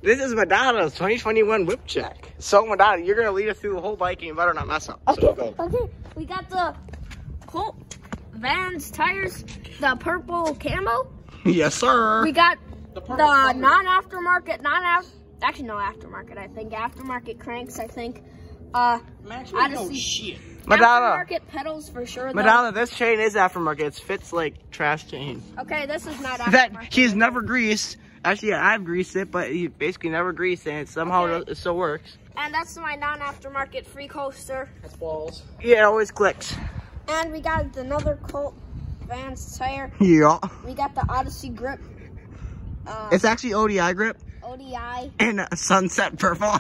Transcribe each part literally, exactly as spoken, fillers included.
This is Madonna's twenty twenty-one whip check. So Madonna, you're gonna lead us through the whole bike and you better not mess up. Okay, So go. okay. We got the Colt Vans tires, the purple camo. Yes, sir. We got The, the non-aftermarket, non-af, actually no aftermarket. I think aftermarket cranks. I think. Uh, Max, Odyssey. shit. Madonna. Aftermarket pedals for sure. Though. Madonna, this chain is aftermarket. It fits like trash chain. Okay, this is not aftermarket. That she's never greased. Actually, yeah, I've greased it, but you basically never greased it. And it somehow Okay. it still works. And that's my non-aftermarket free coaster. That's balls. Yeah, it always clicks. And we got another Colt Vans tire. Yeah. We got the Odyssey grip. Uh, It's actually O D I grip O D I. and a sunset purple.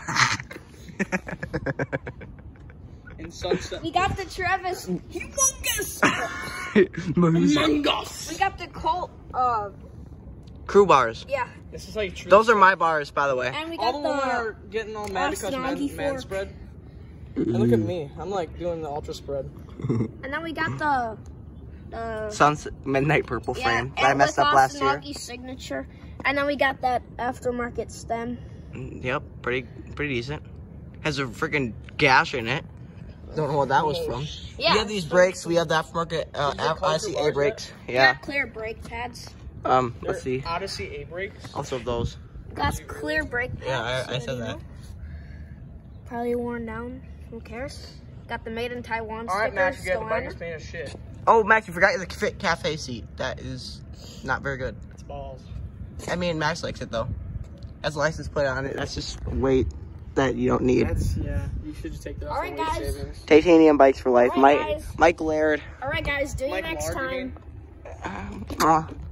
In sunset. We got the Travis Humongous. Mungus. We got the Colt. Uh, Crew bars. yeah. This is like true. Those are my bars, by the way. And we All got the women the. are getting all mad because man, Snoggy man fork. spread. And look at me. I'm like doing the ultra spread. And then we got the. The. Sunset midnight purple Yeah, frame that I and messed with up last year. Snoggy's signature. And then we got that aftermarket stem. Yep, pretty pretty decent. Has a freaking gash in it. Don't know what that was from. Yeah. We have these brakes. We have the aftermarket uh, Did you call I for C bars A brakes. Yeah. Got clear brake pads. Um. They're Let's see. Odyssey A brakes. Also those. Got clear brake pads. Yeah, I, I so said you that. know. Probably worn down. Who cares? Got the Made in Taiwan All right, sticker Max, you got still the on bike it. is made of shit. Oh, Max, you forgot the Fit Cafe seat. That is not very good. It's balls. I mean, Max likes it though. Has a license plate on it. That's just weight that you don't need. That's, yeah, you should just take that off. All right, for weight guys. savings. Titanium bikes for life. All right, Mike guys. Mike Laird. All right, guys. Do you Mike next Lard, you time. mean? Um, uh,